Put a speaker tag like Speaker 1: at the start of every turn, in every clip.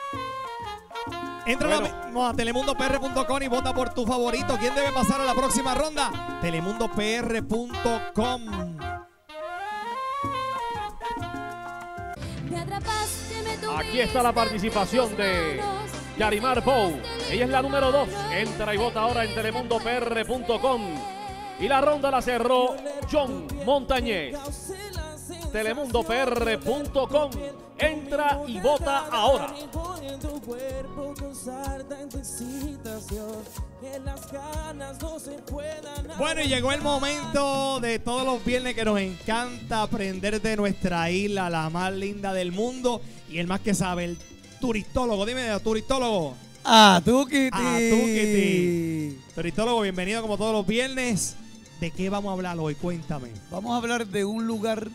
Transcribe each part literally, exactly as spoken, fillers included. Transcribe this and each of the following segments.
Speaker 1: Entra bueno. a, a telemundo p r punto com y vota por tu favorito. ¿Quién debe pasar a la próxima ronda? telemundo p r punto com.
Speaker 2: Aquí está la participación de Yarimar Pou. Ella es la número dos. Entra y vota ahora en telemundo p r punto com. Y la ronda la cerró John Montañez. telemundo p r punto com. Entra y vota ahora.
Speaker 1: Bueno, y llegó el momento de todos los viernes que nos encanta aprender de nuestra isla, la más linda del mundo. Y el más que sabe, el turistólogo. Dime, turistólogo.
Speaker 3: Ah, Tukiti.
Speaker 1: Ah, Tukiti. Turistólogo, bienvenido como todos los viernes. ¿De qué vamos a hablar hoy? Cuéntame.
Speaker 3: Vamos a hablar de un lugar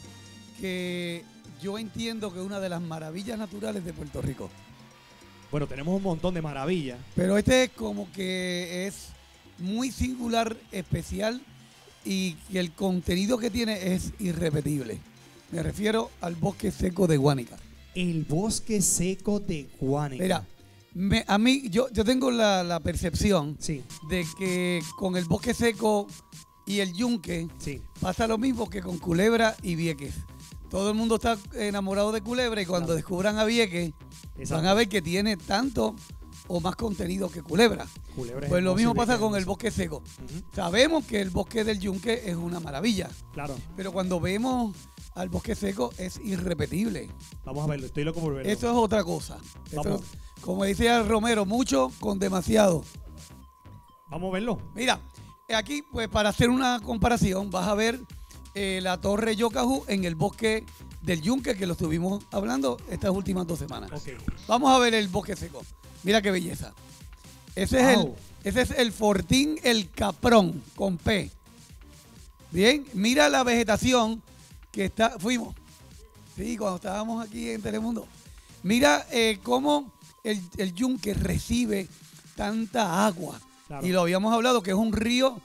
Speaker 3: que yo entiendo que es una de las maravillas naturales de Puerto Rico.
Speaker 1: Bueno, tenemos un montón de maravillas.
Speaker 3: Pero este es como que es muy singular, especial, y que el contenido que tiene es irrepetible. Me refiero al bosque seco de Guánica.
Speaker 1: El bosque seco de Guánica.
Speaker 3: Mira, me, a mí, yo, yo tengo la, la percepción
Speaker 1: sí.
Speaker 3: de que con el bosque seco y el yunque
Speaker 1: sí.
Speaker 3: pasa lo mismo que con Culebra y Vieques. Todo el mundo está enamorado de Culebra y cuando claro. descubran a Vieques, exacto. van a ver que tiene tanto o más contenido que Culebra. Culebra pues lo mismo pasa con el bosque seco. Uh-huh. Sabemos que el bosque del yunque es una maravilla.
Speaker 1: Claro.
Speaker 3: Pero cuando vemos al bosque seco es irrepetible.
Speaker 1: Vamos a verlo, estoy loco por verlo.
Speaker 3: Eso es otra cosa. Eso, como decía Romero, mucho con demasiado.
Speaker 1: Vamos a verlo.
Speaker 3: Mira, aquí pues para hacer una comparación vas a ver eh, la torre Yocajú en el bosque del yunque, que lo estuvimos hablando estas últimas dos semanas.
Speaker 1: Okay.
Speaker 3: Vamos a ver el bosque seco. Mira qué belleza. Ese, wow. es, el, ese es el Fortín El Caprón con P. Bien, mira la vegetación que está, fuimos, sí, cuando estábamos aquí en Telemundo. Mira eh, cómo el, el yunque recibe tanta agua. Claro. Y lo habíamos hablado que es un río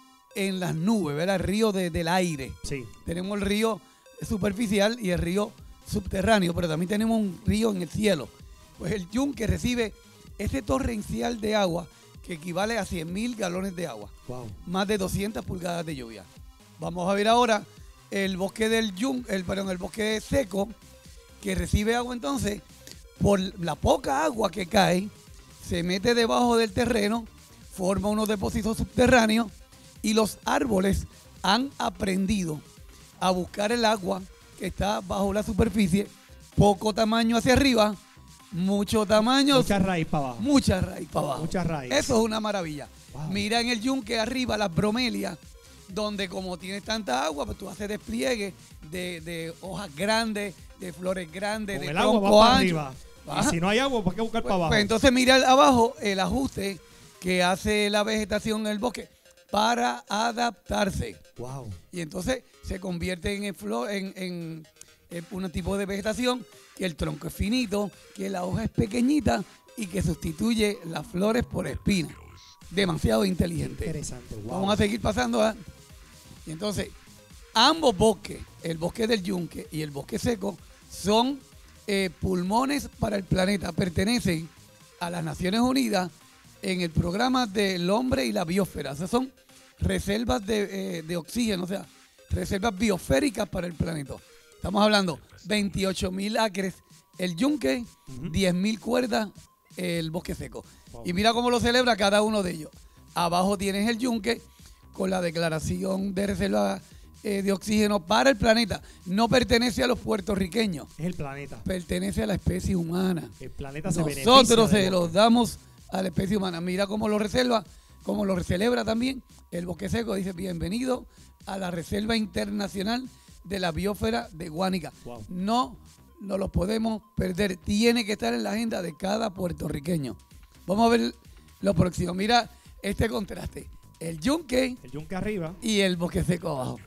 Speaker 3: en las nubes, ¿verdad? El río de, del aire.
Speaker 1: Sí.
Speaker 3: Tenemos el río superficial y el río subterráneo, pero también tenemos un río en el cielo. Pues el yunque recibe ese torrencial de agua que equivale a cien mil galones de agua.
Speaker 1: Wow.
Speaker 3: Más de doscientas pulgadas de lluvia. Vamos a ver ahora el bosque del yunque, el, perdón, el bosque seco, que recibe agua entonces, por la poca agua que cae, se mete debajo del terreno, forma unos depósitos subterráneos y los árboles han aprendido a buscar el agua que está bajo la superficie, poco tamaño hacia arriba, mucho tamaño.
Speaker 1: Mucha raíz para abajo.
Speaker 3: Mucha raíz para abajo.
Speaker 1: Mucha raíz.
Speaker 3: Eso es una maravilla.
Speaker 1: Wow.
Speaker 3: Mira en el yunque arriba las bromelias, donde como tienes tanta agua, pues tú haces despliegue de, de hojas grandes, de flores grandes,
Speaker 1: con
Speaker 3: de
Speaker 1: el agua
Speaker 3: tronco
Speaker 1: va para
Speaker 3: ancho.
Speaker 1: arriba. Y si no hay agua, ¿por qué buscar
Speaker 3: pues,
Speaker 1: para abajo?
Speaker 3: Pues entonces mira abajo el ajuste que hace la vegetación en el bosque para adaptarse.
Speaker 1: Wow.
Speaker 3: Y entonces se convierte en, el flor, en, en, en un tipo de vegetación que el tronco es finito, que la hoja es pequeñita y que sustituye las flores por espinas. Demasiado inteligente.
Speaker 1: Interesante. Wow.
Speaker 3: Vamos a seguir pasando. ¿eh? Y entonces, ambos bosques, el bosque del yunque y el bosque seco, son eh, pulmones para el planeta. Pertenecen a las Naciones Unidas en el programa del hombre y la biosfera. O sea, son reservas de, eh, de oxígeno, o sea, reservas biosféricas para el planeta. Estamos hablando veintiocho mil acres el yunque, uh-huh. diez mil cuerdas el bosque seco. Wow. Y mira cómo lo celebra cada uno de ellos. Abajo tienes el yunque con la declaración de reserva eh, de oxígeno para el planeta. No pertenece a los puertorriqueños.
Speaker 1: Es el planeta.
Speaker 3: Pertenece a la especie humana.
Speaker 1: El planeta se beneficia.
Speaker 3: Nosotros se los damos a la especie humana. Mira cómo lo reserva, cómo lo celebra también el bosque seco. Dice, bienvenido a la Reserva Internacional de la Biosfera de Guánica. Wow. No, no lo podemos perder. Tiene que estar en la agenda de cada puertorriqueño. Vamos a ver lo próximo. Mira este contraste. El yunque.
Speaker 1: El yunque arriba.
Speaker 3: Y el bosque seco abajo.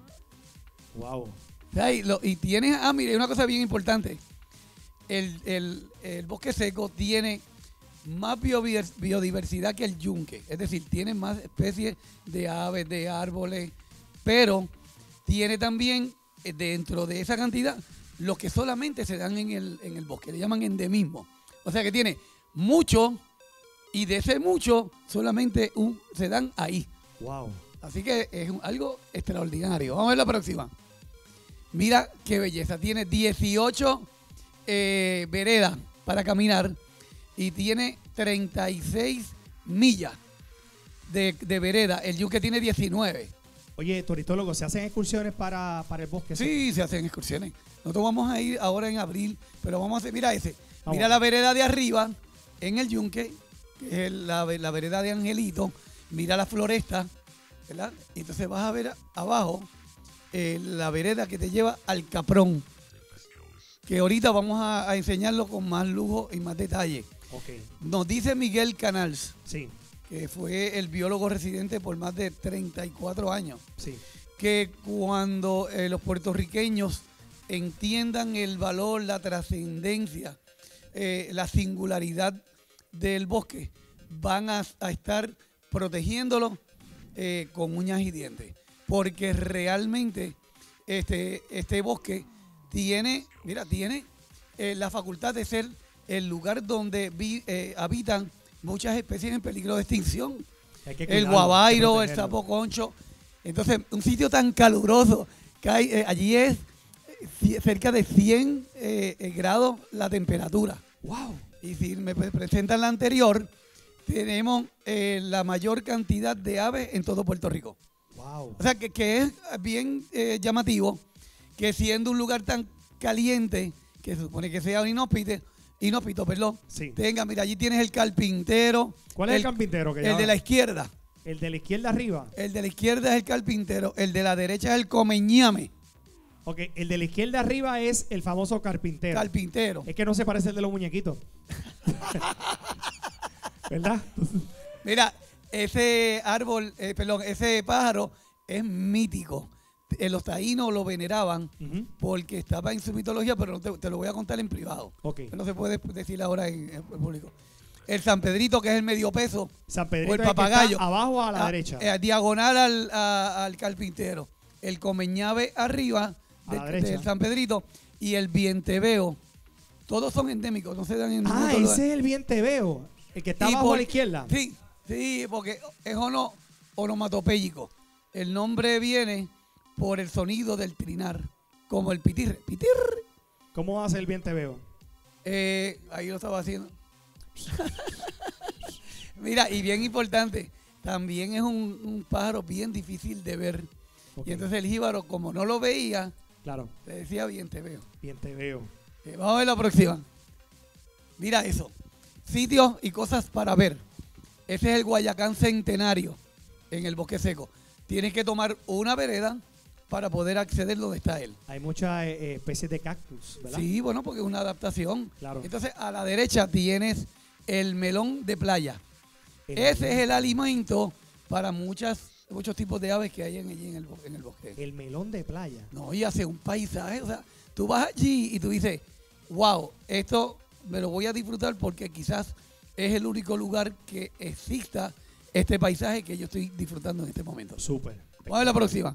Speaker 1: Wow.
Speaker 3: Y, lo, y tienes, ah, mire, una cosa bien importante. El, el, el bosque seco tiene más biodiversidad que el yunque. Es decir, tiene más especies de aves, de árboles, pero tiene también dentro de esa cantidad los que solamente se dan en el, en el bosque. Le llaman endemismo. O O sea que tiene mucho y de ese mucho solamente un, se dan ahí.
Speaker 1: Wow.
Speaker 3: Así que es un- algo extraordinario. Vamos a ver la próxima. Mira qué belleza. Tiene dieciocho eh, veredas para caminar y tiene treinta y seis millas de, de vereda. El yunque tiene diecinueve.
Speaker 1: Oye, turistólogo, ¿se hacen excursiones para, para el bosque?
Speaker 3: Sí, se hacen excursiones. Nosotros vamos a ir ahora en abril, pero vamos a hacer, mira ese.
Speaker 1: Vamos.
Speaker 3: Mira la vereda de arriba en el yunque, que es la, la vereda de Angelito. Mira la floresta, ¿verdad? Y entonces vas a ver abajo eh, la vereda que te lleva al Caprón, que ahorita vamos a, a enseñarlo con más lujo y más detalle.
Speaker 1: Ok.
Speaker 3: Nos dice Miguel Canals,
Speaker 1: Sí,
Speaker 3: que fue el biólogo residente por más de treinta y cuatro años,
Speaker 1: sí.
Speaker 3: que cuando eh, los puertorriqueños entiendan el valor, la trascendencia, eh, la singularidad del bosque, van a, a estar protegiéndolo eh, con uñas y dientes. Porque realmente este, este bosque tiene, mira, tiene eh, la facultad de ser el lugar donde vi, eh, habitan muchas especies en peligro de extinción.
Speaker 1: Hay que
Speaker 3: El
Speaker 1: cuidarlo,
Speaker 3: guabairo,
Speaker 1: hay que
Speaker 3: el
Speaker 1: protegerlo.
Speaker 3: sapo concho. Entonces, un sitio tan caluroso que hay, eh, allí es eh, ci- cerca de cien eh, eh, grados la temperatura.
Speaker 1: Wow.
Speaker 3: Y si me pre- presentan la anterior, tenemos eh, la mayor cantidad de aves en todo Puerto Rico.
Speaker 1: Wow.
Speaker 3: O sea, que, que es bien eh, llamativo que siendo un lugar tan caliente, que se supone que sea un inhóspito, inhóspito, perdón,
Speaker 1: Sí.
Speaker 3: tenga, mira, allí tienes el carpintero.
Speaker 1: ¿Cuál es el carpintero que
Speaker 3: El
Speaker 1: llama?
Speaker 3: de la izquierda.
Speaker 1: El de la izquierda arriba.
Speaker 3: El de la izquierda es el carpintero, el de la derecha es el comeñame,
Speaker 1: Ok, el de la izquierda arriba es el famoso carpintero.
Speaker 3: carpintero.
Speaker 1: Es que no se parece al de los muñequitos. ¿Verdad?
Speaker 3: Mira, ese árbol, eh, perdón, ese pájaro es mítico. Eh, los taínos lo veneraban
Speaker 1: Ujú.
Speaker 3: porque estaba en su mitología, pero no te, te lo voy a contar en privado.
Speaker 1: Ok.
Speaker 3: No se puede decir ahora en, en público. El San Pedrito, que es el medio peso,
Speaker 1: San Pedrito
Speaker 3: o el
Speaker 1: es el que
Speaker 3: papagayo.
Speaker 1: está abajo a la
Speaker 3: a-
Speaker 1: derecha.
Speaker 3: eh, diagonal al, a- al carpintero. El comeñave arriba
Speaker 1: A la
Speaker 3: del,
Speaker 1: derecha.
Speaker 3: del San Pedrito y el vienteveo. Todos son endémicos, no se dan en ningún
Speaker 1: Ah,
Speaker 3: otro lugar.
Speaker 1: ese es el vienteveo. El que está
Speaker 3: Y
Speaker 1: abajo
Speaker 3: por-
Speaker 1: a la izquierda.
Speaker 3: Sí, sí, porque es ono, onomatopéyico. El nombre viene por el sonido del trinar, como el pitir. Pitir.
Speaker 1: ¿Cómo hace el vienteveo?
Speaker 3: Eh, ahí lo estaba haciendo. Mira, y bien importante, también es un, un pájaro bien difícil de ver.
Speaker 1: Ok.
Speaker 3: Y entonces el jíbaro, como no lo veía,
Speaker 1: Claro,
Speaker 3: le decía bien te veo.
Speaker 1: vienteveo.
Speaker 3: Eh, vamos a ver la próxima. Mira eso. Sitios y cosas para ver. Ese es el Guayacán Centenario en el Bosque Seco. Tienes que tomar una vereda para poder acceder donde está él.
Speaker 1: Hay muchas eh, eh, especies de cactus, ¿verdad?
Speaker 3: Sí, bueno, porque es una adaptación.
Speaker 1: Claro.
Speaker 3: Entonces, a la derecha tienes el melón de playa.
Speaker 1: El-
Speaker 3: Ese es el alimento para muchas, muchos tipos de aves que hay en, allí en el, bo- en el bosque.
Speaker 1: El melón de playa.
Speaker 3: No, y hace un paisaje. O sea, tú vas allí y tú dices, wow, esto me lo voy a disfrutar porque quizás es el único lugar que exista este paisaje que yo estoy disfrutando en este momento.
Speaker 1: Súper.
Speaker 3: Vamos a ver la próxima.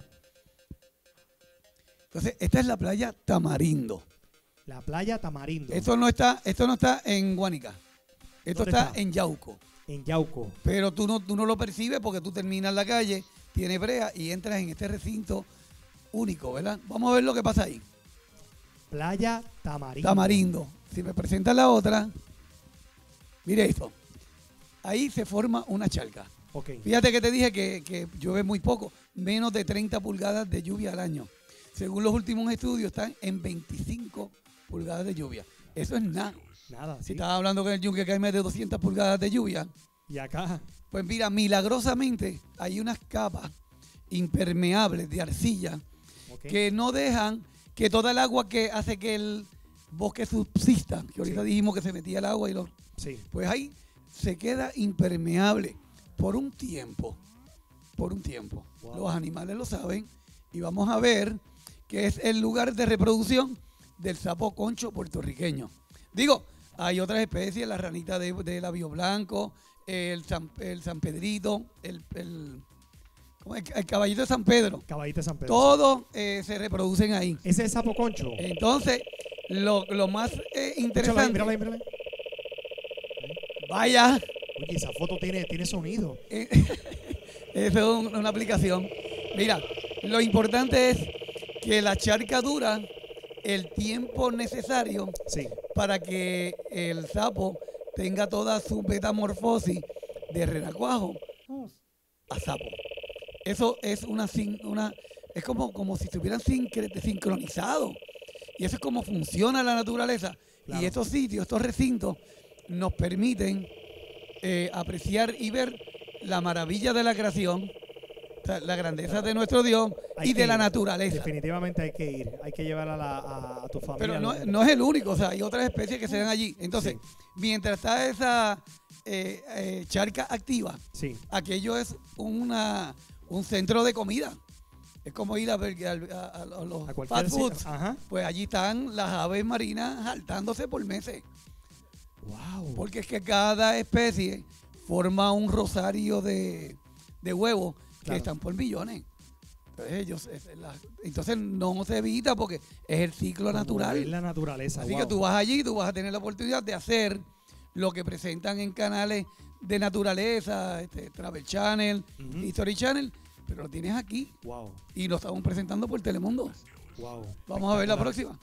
Speaker 3: Entonces, esta es la playa Tamarindo.
Speaker 1: La playa Tamarindo.
Speaker 3: Esto no está, esto no está en Guánica. Esto
Speaker 1: ¿Dónde
Speaker 3: está,
Speaker 1: está?
Speaker 3: en Yauco.
Speaker 1: En Yauco.
Speaker 3: Pero tú no, tú no lo percibes porque tú terminas la calle, tienes brea y entras en este recinto único, ¿verdad? Vamos a ver lo que pasa ahí.
Speaker 1: Playa Tamarindo.
Speaker 3: Tamarindo. Si me presentas la otra, mire esto. Ahí se forma una charca.
Speaker 1: Ok.
Speaker 3: Fíjate que te dije que, que llueve muy poco, menos de treinta pulgadas de lluvia al año. Según los últimos estudios, están en veinticinco pulgadas de lluvia. Eso es nada.
Speaker 1: Nada,
Speaker 3: Si
Speaker 1: sí.
Speaker 3: estás hablando que en el yunque que hay más de doscientas pulgadas de lluvia,
Speaker 1: Y acá.
Speaker 3: pues mira, milagrosamente hay unas capas impermeables de arcilla
Speaker 1: Ok.
Speaker 3: que no dejan que toda el agua que hace que el bosque subsista, que ahorita
Speaker 1: Sí.
Speaker 3: dijimos que se metía el agua y lo,
Speaker 1: Sí.
Speaker 3: pues ahí se queda impermeable por un tiempo, por un tiempo.
Speaker 1: Wow.
Speaker 3: Los animales lo saben y vamos a ver que es el lugar de reproducción del sapo concho puertorriqueño. Digo, hay otras especies, la ranita de, de labio blanco, el San, el San Pedrito, el, el, ¿cómo es? El caballito de San Pedro.
Speaker 1: Caballito de San Pedro.
Speaker 3: Todos eh, se reproducen ahí.
Speaker 1: Ese es sapo concho.
Speaker 3: Entonces, lo, lo más eh,
Speaker 1: Escúchalo ahí,
Speaker 3: interesante...
Speaker 1: míralo ahí, míralo ahí.
Speaker 3: Vaya.
Speaker 1: Oye, esa foto tiene, tiene sonido.
Speaker 3: Esa es un, una aplicación. Mira, lo importante es que la charca dura el tiempo necesario
Speaker 1: Sí.
Speaker 3: para que el sapo tenga toda su metamorfosis de renacuajo a sapo. Eso es una, sin- una es como, como si estuvieran sincre- sincronizados. Y eso es como funciona la naturaleza.
Speaker 1: Claro.
Speaker 3: Y estos sitios, estos recintos, nos permiten eh, apreciar y ver la maravilla de la creación, o sea, la grandeza de nuestro Dios
Speaker 1: Hay
Speaker 3: y
Speaker 1: que
Speaker 3: de la
Speaker 1: ir.
Speaker 3: naturaleza.
Speaker 1: Definitivamente hay que ir. Hay que llevar a, la, a, a tu familia.
Speaker 3: Pero no,
Speaker 1: ¿no?
Speaker 3: no es el único, o sea, hay otras especies que se dan allí. Entonces,
Speaker 1: Sí.
Speaker 3: mientras está esa eh, eh, charca activa,
Speaker 1: Sí.
Speaker 3: aquello es una, un centro de comida. Es como ir a, ver, a, a- a los
Speaker 1: A cualquier
Speaker 3: fast foods.
Speaker 1: sitio. Ajá.
Speaker 3: Pues allí están las aves marinas saltándose por meses.
Speaker 1: Wow.
Speaker 3: Porque es que cada especie forma un rosario de, de huevos que
Speaker 1: Claro.
Speaker 3: están por millones. Entonces, ellos, es la- entonces no se evita porque es el ciclo natural.
Speaker 1: Es la naturaleza.
Speaker 3: Así
Speaker 1: wow.
Speaker 3: que tú vas allí, tú vas a tener la oportunidad de hacer lo que presentan en canales de naturaleza, este, Travel Channel,
Speaker 1: Ujú.
Speaker 3: History Channel, pero lo tienes aquí
Speaker 1: Wow.
Speaker 3: y lo estamos presentando por Telemundo.
Speaker 1: Wow.
Speaker 3: Vamos a ver la
Speaker 1: Espectacular.
Speaker 3: próxima.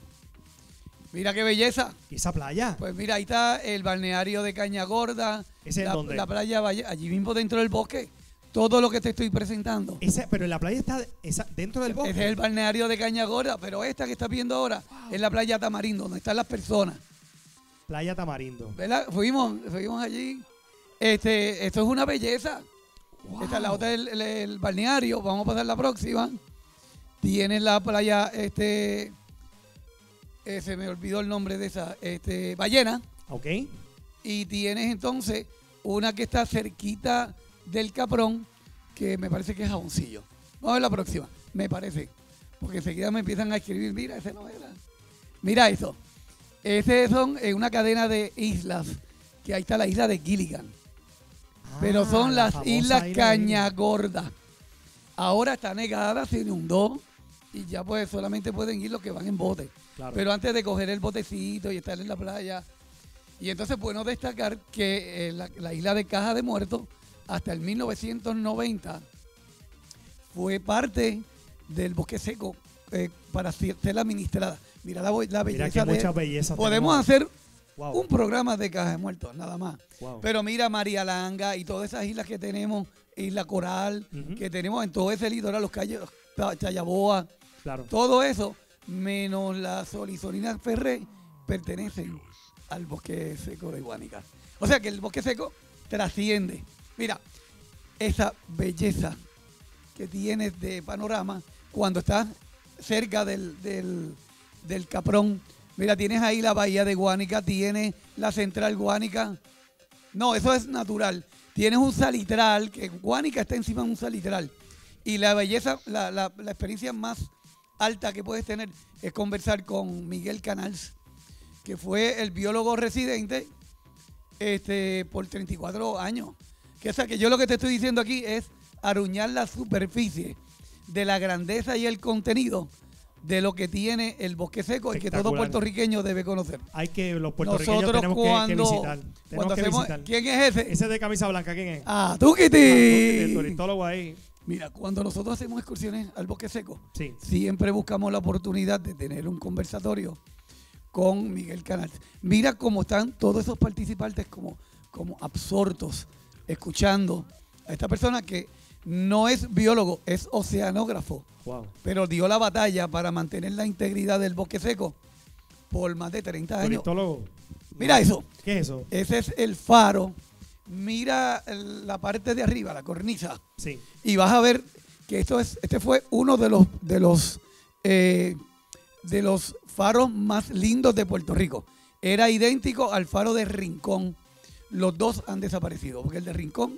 Speaker 3: Mira qué belleza.
Speaker 1: ¿Y esa playa?
Speaker 3: Pues mira, ahí está el balneario de Caña Gorda.
Speaker 1: ¿Ese en
Speaker 3: la,
Speaker 1: dónde?
Speaker 3: la playa Valle- allí mismo dentro del bosque. Todo lo que te estoy presentando.
Speaker 1: Ese, pero la playa está esa, dentro del bosque.
Speaker 3: Ese es el balneario de Caña Gorda, pero esta que estás viendo ahora es la playa Tamarindo, donde están las personas.
Speaker 1: Playa Tamarindo.
Speaker 3: ¿Verdad? Fuimos, fuimos allí. Este, esto es una belleza.
Speaker 1: Wow.
Speaker 3: Esta es la otra del el, el balneario. Vamos a pasar la próxima. Tienes la playa, este, eh, se me olvidó el nombre de esa, este, Ballena.
Speaker 1: Ok.
Speaker 3: Y tienes entonces una que está cerquita del Caprón, que me parece que es Jaboncillo. Vamos a ver la próxima, me parece. Porque enseguida me empiezan a escribir, mira, ese no era. Mira eso. Ese son eh, una cadena de islas, que ahí está la isla de Gilligan. Pero
Speaker 1: Ah,
Speaker 3: son
Speaker 1: la
Speaker 3: las
Speaker 1: famosa
Speaker 3: islas
Speaker 1: isla de-
Speaker 3: Caña Gorda. Ahora está negada, se inundó y ya pues solamente pueden ir los que van en bote.
Speaker 1: Claro.
Speaker 3: Pero antes de coger el botecito y estar en la playa. Y entonces bueno destacar que eh, la, la isla de Caja de Muertos hasta el mil novecientos noventa fue parte del bosque seco eh, para ser administrada. Mira la, bo- la
Speaker 1: Mira
Speaker 3: belleza
Speaker 1: que
Speaker 3: de...
Speaker 1: muchas bellezas
Speaker 3: Podemos
Speaker 1: tenemos.
Speaker 3: hacer
Speaker 1: Wow.
Speaker 3: un programa de Caja de Muertos, nada más.
Speaker 1: Wow.
Speaker 3: Pero mira María Langa y todas esas islas que tenemos, Isla Coral,
Speaker 1: Ujú.
Speaker 3: que tenemos en todo ese litoral, los calles, Chayaboa,
Speaker 1: Claro.
Speaker 3: todo eso, menos la Solisolina Ferré, pertenecen al bosque seco de Guánica. O sea que el bosque seco trasciende. Mira, esa belleza que tienes de panorama cuando estás cerca del, del, del Caprón. Mira, tienes ahí la bahía de Guánica, tienes la central Guánica. No, eso es natural. Tienes un salitral, que Guánica está encima de un salitral. Y la belleza, la, la- la experiencia más alta que puedes tener es conversar con Miguel Canals, que fue el biólogo residente este, por treinta y cuatro años. Que, o sea, que yo lo que te estoy diciendo aquí es aruñar la superficie de la grandeza y el contenido de lo que tiene el bosque seco y que todo
Speaker 1: Espectacular.
Speaker 3: puertorriqueños debe conocer.
Speaker 1: Hay que, los puertorriqueños
Speaker 3: Nosotros
Speaker 1: tenemos que- que,
Speaker 3: cuando,
Speaker 1: visitar. Tenemos
Speaker 3: cuando
Speaker 1: que
Speaker 3: hacemos,
Speaker 1: visitar.
Speaker 3: ¿quién es ese?
Speaker 1: Ese es de camisa blanca, ¿quién es?
Speaker 3: Ah,
Speaker 1: Ah,
Speaker 3: Tukiti.
Speaker 1: el turistólogo ahí.
Speaker 3: Mira, cuando nosotros hacemos excursiones al bosque seco,
Speaker 1: Sí.
Speaker 3: siempre buscamos la oportunidad de tener un conversatorio con Miguel Canals. Mira cómo están todos esos participantes como, como absortos, escuchando a esta persona que no es biólogo, es oceanógrafo,
Speaker 1: Wow.
Speaker 3: pero dio la batalla para mantener la integridad del bosque seco por más de treinta años.
Speaker 1: Turistólogo.
Speaker 3: Mira eso,
Speaker 1: ¿Qué es eso?
Speaker 3: ese es el faro. Mira el- la parte de arriba, la cornisa.
Speaker 1: Sí.
Speaker 3: Y vas a ver que esto es, este fue uno de los de los eh, de los faros más lindos de Puerto Rico. Era idéntico al faro de Rincón. Los dos han desaparecido, porque el de Rincón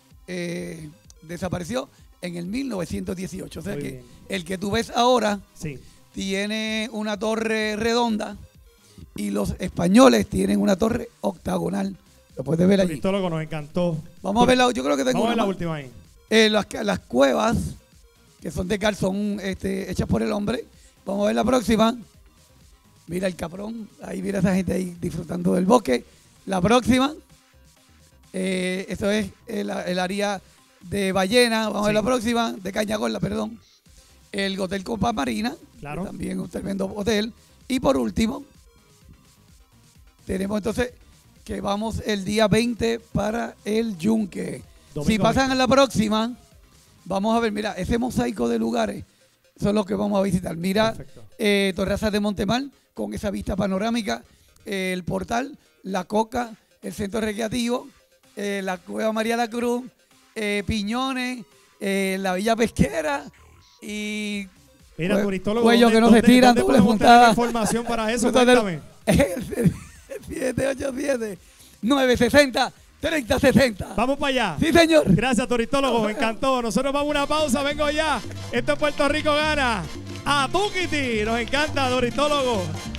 Speaker 3: eh, desapareció en el mil novecientos dieciocho. O sea
Speaker 1: Muy
Speaker 3: que
Speaker 1: bien.
Speaker 3: el que tú ves ahora
Speaker 1: Sí.
Speaker 3: tiene una torre redonda y los españoles tienen una torre octagonal. Lo puedes ver allí.
Speaker 1: Turistólogo nos encantó.
Speaker 3: Vamos a ver la, yo creo que tengo
Speaker 1: Vamos a ver
Speaker 3: una
Speaker 1: la
Speaker 3: más.
Speaker 1: última ahí.
Speaker 3: Eh, las, las cuevas, que son de cal, son este, hechas por el hombre. Vamos a ver la próxima. Mira el Caprón. Ahí mira esa gente ahí disfrutando del bosque. La próxima. Eh, eso es el, el área de Ballena, vamos
Speaker 1: Sí.
Speaker 3: a ver la próxima, de Cañagorla, perdón. El Hotel Copa Marina,
Speaker 1: Claro.
Speaker 3: que también un tremendo hotel. Y por último, tenemos entonces que vamos el día veinte para el Yunque.
Speaker 1: Domingo
Speaker 3: Si pasan a la próxima, vamos a ver, mira, ese mosaico de lugares son los que vamos a visitar. Mira,
Speaker 1: Perfecto.
Speaker 3: eh, Torrazas de Montemar, con esa vista panorámica, eh, el portal, la Coca, el centro recreativo, eh, la Cueva María la Cruz, eh, Piñones, eh, la Villa Pesquera y...
Speaker 1: Mira,
Speaker 3: Cue-
Speaker 1: turistólogo,
Speaker 3: cuello
Speaker 1: ¿dónde-
Speaker 3: que no se
Speaker 1: dónde-
Speaker 3: tiran,
Speaker 1: dónde
Speaker 3: doble
Speaker 1: podemos tener
Speaker 3: puntada.
Speaker 1: información para eso?
Speaker 3: Entonces,
Speaker 1: Cuéntame.
Speaker 3: siete ocho siete, nueve seis cero, tres cero seis cero.
Speaker 1: Vamos para allá.
Speaker 3: Sí, señor.
Speaker 1: Gracias, turistólogo. Me encantó. Nosotros vamos a una pausa. Vengo ya. Esto es Puerto Rico Gana. A Tukiti. Nos encanta, turistólogo.